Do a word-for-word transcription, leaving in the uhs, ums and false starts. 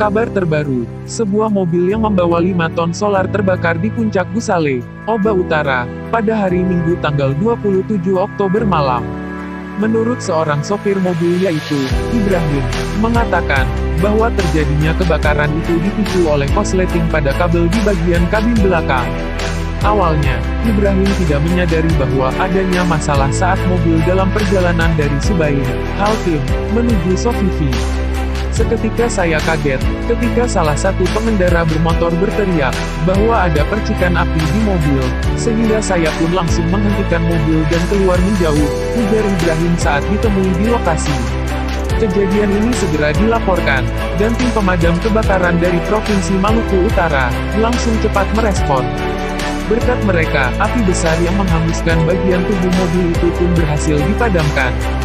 Kabar terbaru, sebuah mobil yang membawa lima ton solar terbakar di puncak Gusale, Oba Utara, pada hari Minggu tanggal dua puluh tujuh Oktober malam. Menurut seorang sopir mobil yaitu Ibrahim, mengatakan bahwa terjadinya kebakaran itu dipicu oleh korsleting pada kabel di bagian kabin belakang. Awalnya, Ibrahim tidak menyadari bahwa adanya masalah saat mobil dalam perjalanan dari Subair, Haltim, menuju Sofifi. Seketika saya kaget, ketika salah satu pengendara bermotor berteriak, bahwa ada percikan api di mobil, sehingga saya pun langsung menghentikan mobil dan keluar menjauh, ujar Ibrahim saat ditemui di lokasi. Kejadian ini segera dilaporkan, dan tim pemadam kebakaran dari Provinsi Maluku Utara, langsung cepat merespon. Berkat mereka, api besar yang menghanguskan bagian tubuh mobil itu pun berhasil dipadamkan.